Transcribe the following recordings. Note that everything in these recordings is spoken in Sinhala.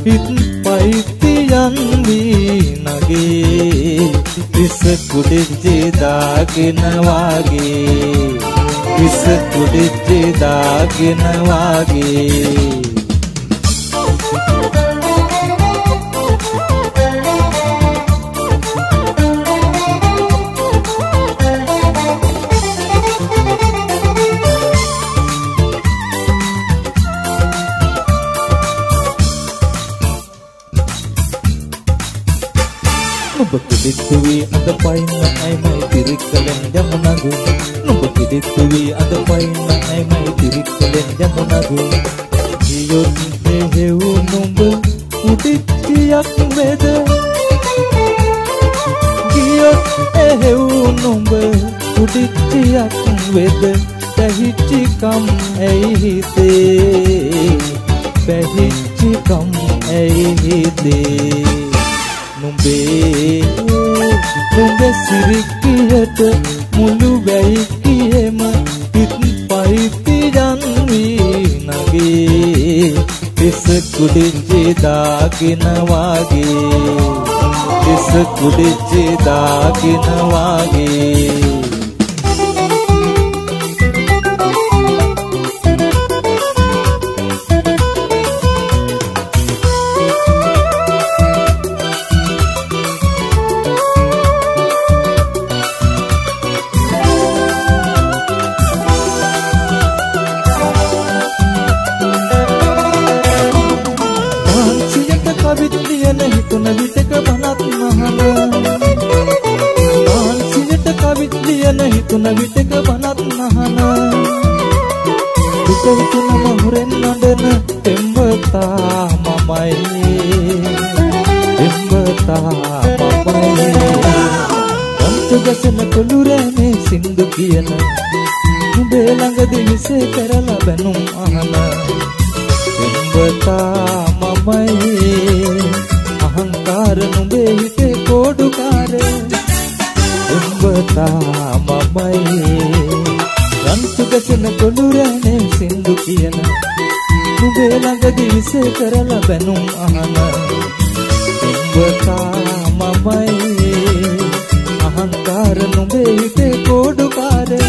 හිත් පයිතියන් වී නගේ විස කුඩෙච්චේ දාගෙන වාගේ විස කුඩෙච්චේ දාගෙන වාගේ Kidittuwi ada painna ai mai tirikkalen jamunagu Nubu kidittuwi ada painna ai mai tirikkalen jamunagu Giyot hehewu numbu udittiyak weda Giyot hehewu numbu udittiyak weda Pahicci kam ai hite Pahicci kam ai hite Numbe sirikiyat mulu baikiyema hit paitiyan wii nage is kudicche daagena waage is kudicche daagena waage Tuna viteka banat nahana Dukai tuna mahuren nadana Embata mamai Embata mamai Kantu gasana kulurane sindu kiyana Nube langadi vise karala banum ahana Embata mamai Ahankara nube hite kodukare Embata mamai Rantu gasana kolurane sindu kiyana Nube langadi vise karala banum ahana Embata mamai Ahankara nube hite kodukare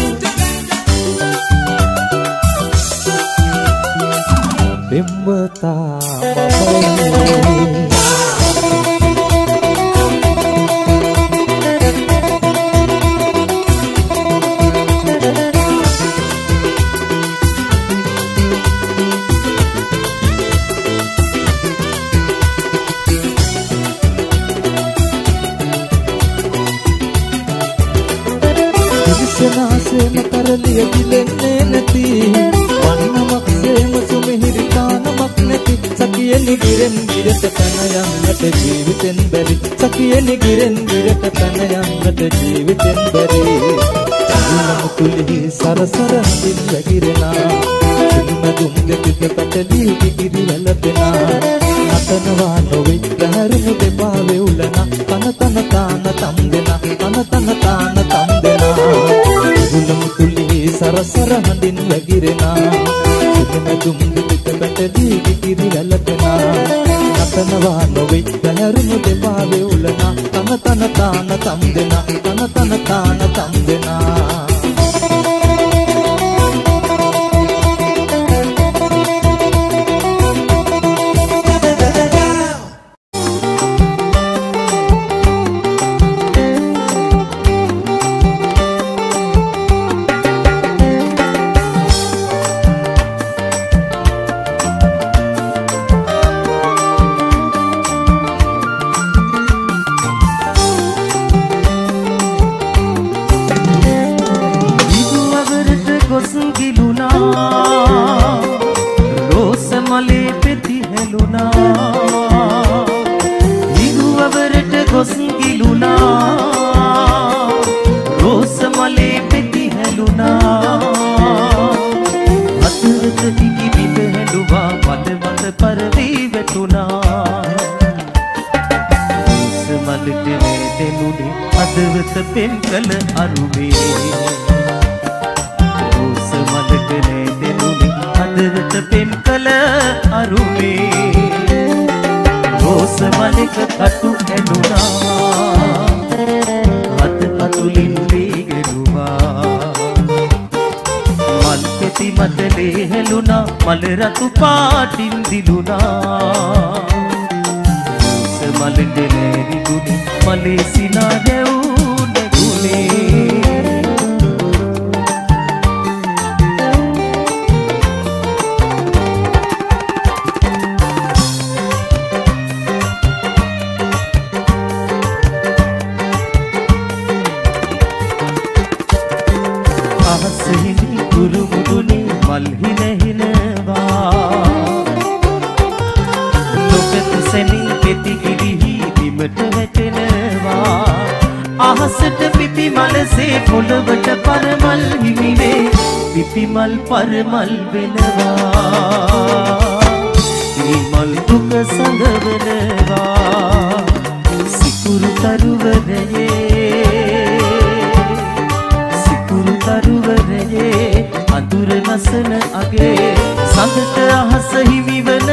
Embata mamai Senasema karaliya dilenne nati wannamak sema sumihiri kanamak nati sakiyeni giren girata tanayannata jeeviten bari sakiyeni giren girata tanayannata jeeviten bari ulam kulhi sarasara din lagirena sinumadumge pite patali giri walapena atanwa novi daharunu depave ulana tanatana tana tamdena tanatana tana tamdena ulam kulli sarasara handin lagirena sinumadumge pite patali giri walapena atanwa novi daharunu depave ulana tanatana tana tamdena tanatana tana tamdena දෙක කටු ඇනුනා අත අතුලින් වේගෙනුවා මල් පෙති මතලේ හෙළුණා මල රතු පාටින් දිලුණා මලෙන්ද නැරිගුණි මලේ සිනා දැවුන ගුණේ අහසෙහි කුරුමුදුනේ මල් හින හිනවා ලොකතු සෙනින් පෙති ගිරිහි බිමට වැටෙනවා අහසට පිපි මලසේ පොළවට පරමල් හිමිවේ පිපි මල් පරමල් වෙනවා මේ මල් දුක සඟවනවා සිකුරු තරුවරයේ අඳුර නසන අගේ සඳට අහස හිමිවන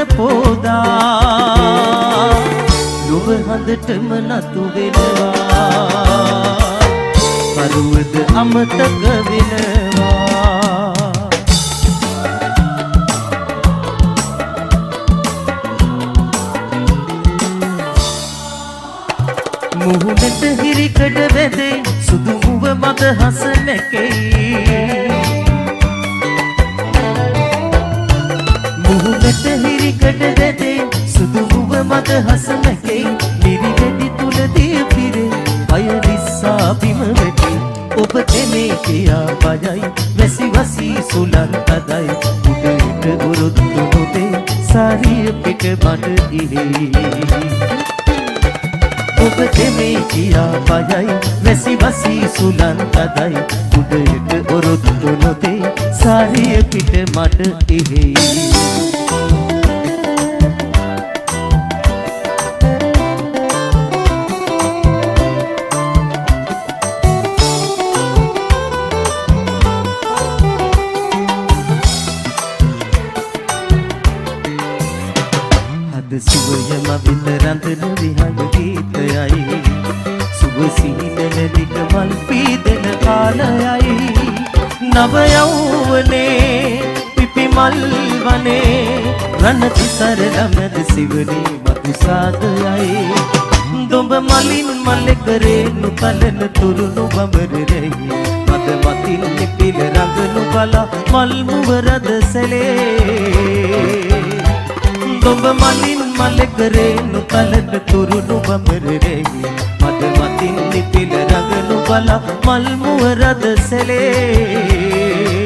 පෝදා ලොව හඳටම නතු වෙනවා පරුවද අමතක වෙනවා මුහුණට හිරිකඩ වැදේ සුදු මුව මත හස නැකෙයි මුහුණට හිරිකඩ වැදේ සුදු මුව මත හස නැකෙයි නිරිවැඩි තුලදී පිරේ අය විස්සා බිම වැටේ ඔබ තෙමේ කියා බයයි වැසි වසී සුලන් අදයි උඩට උරුත්තු නොදේ සාරිය පිට බඩ ඉරේ ඔබ තෙමේ කියා බයයි වැසි වසී සුලන් අදයි උඩට උරුත්තු නොදේ සාරිය පිට මඩ ඉරේ සුවයම විතරන්තන විහඟ ගීතයයි සුව සිහිනන දිග මල් පීදෙන කාලයයි නව යෞවනේ පිපි මල් වනේ රණ පිසර ළමද සිවනේ මතු සාදයයි දොඹ මලින් මල්ල කරේ නුකලන තුරුණු බඹරෙහි මද මතින් පිපිල රඟනු බලා මල් මුවරද සැලේ දොඹ මලින් මල කරේ නුකලට තුරුණු බඹරෙහි මද මතින් නිපිල රඟනු බලා මල් මුවරද සැලේ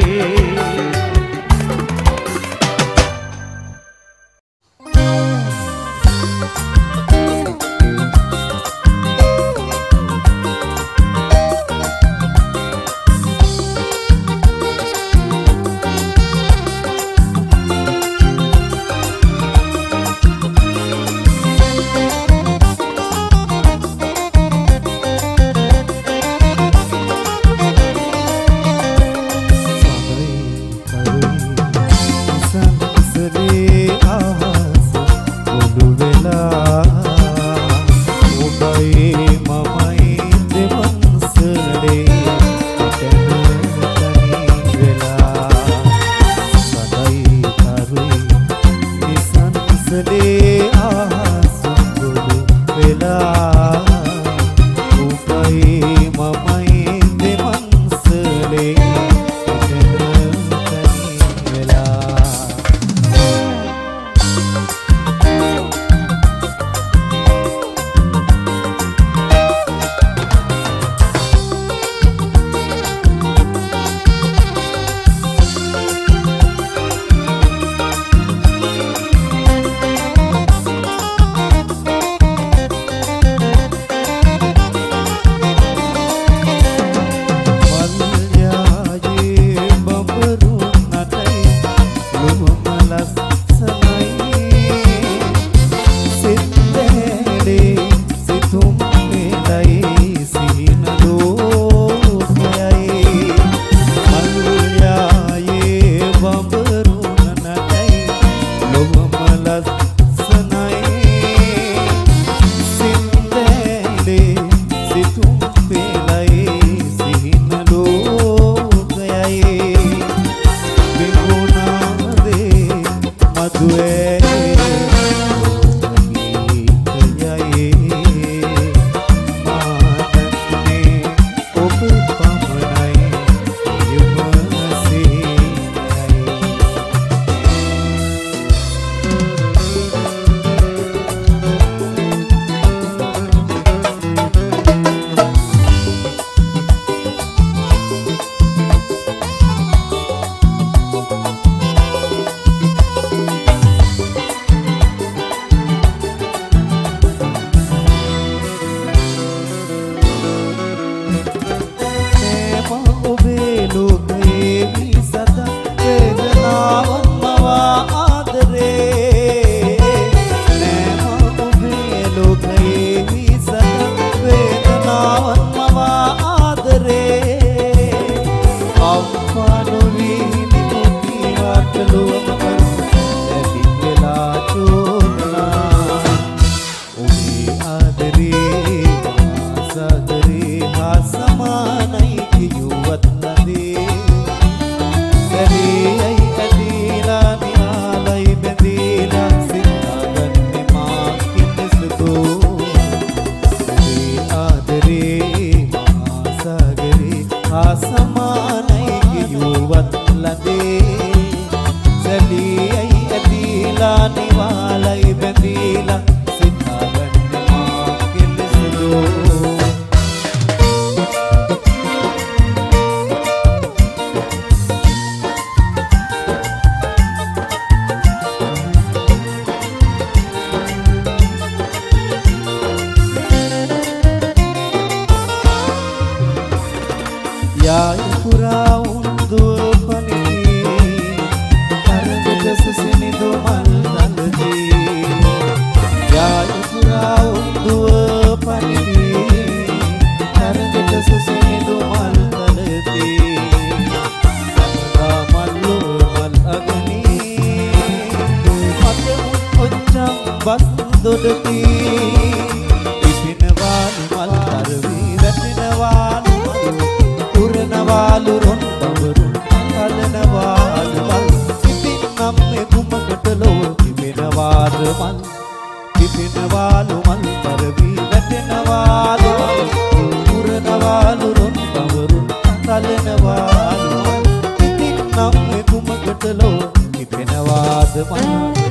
පිපෙනවාලු මල් තරවි වැටෙනවාලු මල් උරනවාලු රොන් බඹරුන් අලනවාලු මල් පිපින්නම් මේ කුමකට ලෝ පිපෙනවාද මල් පිපෙනවාලු මල් තරවි වැටෙනවාලු මල් උරනවාලු රොන් බඹරුන් අලනවාලු මල් පිපින්නම් මේ කුමකට ලෝ පිපෙනවාද මල්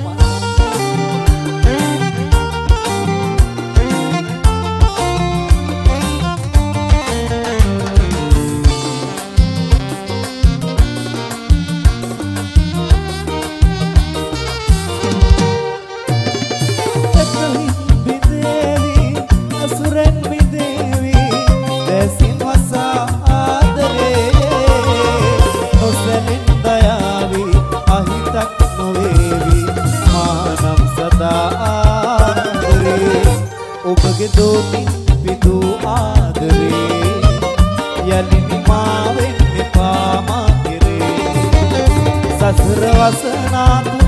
ඔබගේ දෝතින් පිදු ආදරේ යලිනි මා වෙන්න එපා මා කෙරේ සසර වසනා